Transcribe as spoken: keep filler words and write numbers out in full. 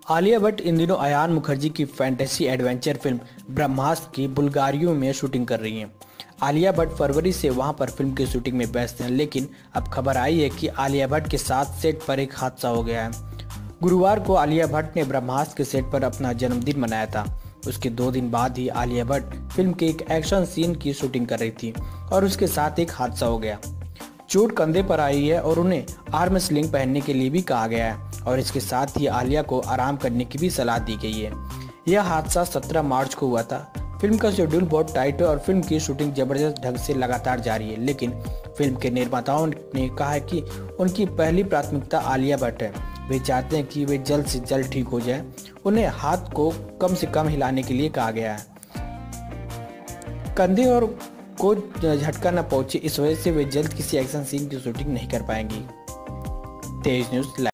आलिया भट्ट इन दिनों अयान मुखर्जी की fantasy adventure film ब्रह्मास्त्र की बुल्गारियो में शूटिंग कर रही हैं। आलिया भट्ट फरवरी से वहां पर फिल्म की शूटिंग में व्यस्त हैं, लेकिन अब खबर आई है कि आलिया भट्ट के साथ सेट पर एक हादसा हो गया है। गुरुवार को आलिया भट्ट ने ब्रह्मास्त्र के सेट पर अपना जन्मदिन मनाया था। उसके दो दिन बाद ही आलिया भट्ट फिल्म के एक एक्शन सीन की शूटिंग कर रही थी और उसके साथ एक हादसा हो गया। चोट कंधे पर आई है और उन्हें आर्म स्लिंग पहनने के लिए भी कहा गया है और इसके साथ ही आलिया को आराम करने की भी सलाह दी गई है। यह हादसा सत्रह मार्च को हुआ था। फिल्म का शेड्यूल बहुत टाइट है और फिल्म की शूटिंग जबरदस्त ढंग से लगातार जारी है, लेकिन फिल्म के निर्माताओं ने कहा है कि उनकी पहली प्राथमिकता आलिया भट्ट है। वे चाहते हैं कि वे जल्द से जल्द ठीक हो जाए। उन्हें हाथ को कम से कम हिलाने के लिए कहा गया है। कंधे और को झटका न पहुंचे, इस वजह से वे जल्द किसी एक्शन सीन की शूटिंग नहीं कर पाएंगी। तेज न्यूज़।